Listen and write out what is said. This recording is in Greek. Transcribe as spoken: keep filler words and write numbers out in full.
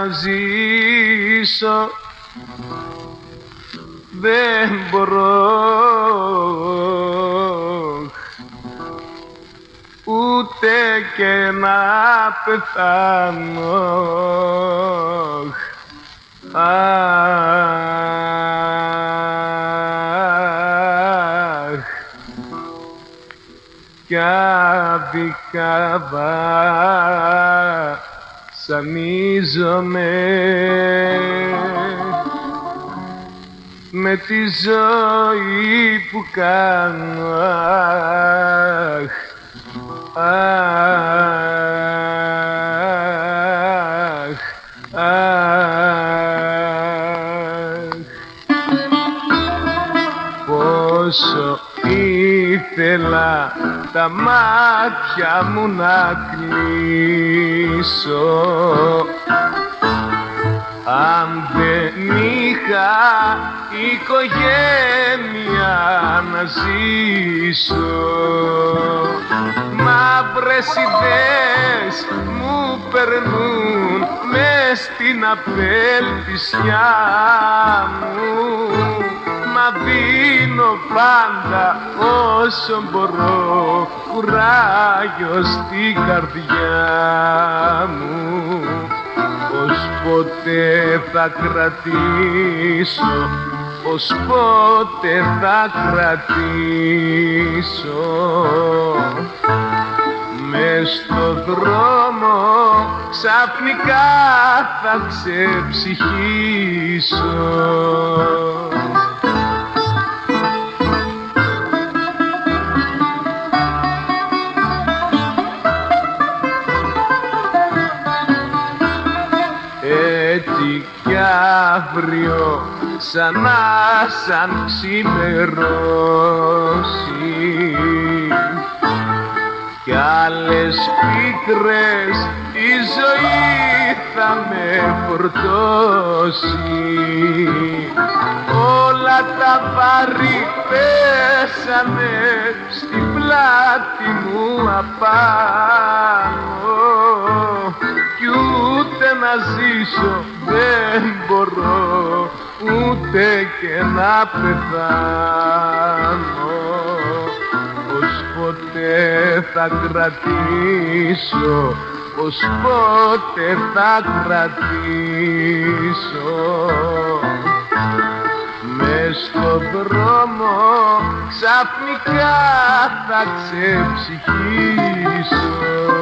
ζήσω, δεν μπορώ ούτε και να πεθάνω. Αχ, κι άδικα βασανίζομαι με τη ζωή που κάνω. Αχ, αχ, αχ, πόσο ήθελα τα μάτια μου να κλείσω, αν δεν είχα οικογένεια να ζήσω. Μαύρες ιδέες μου περνούν μες στην απελπισιά μου, μα δίνω πάντα όσο μπορώ κουράγιο στην καρδιά μου. Πως ποτέ θα κρατήσω, πως ποτέ θα κρατήσω, μες στο δρόμο ξαφνικά θα ξεψυχήσω. Έτσι κι αύριο ξανά σαν ξημερώσει κι άλλες πίκρες η ζωή θα με φορτώσει. Όλα τα βάρη πέσανε στην πλάτη μου απάνω κι ούτε να ζήσω δεν μπορώ, ούτε και να πεθάνω. Πως ποτέ θα κρατήσω, πως ποτέ θα κρατήσω, μες στο δρόμο ξαφνικά θα ξεψυχήσω.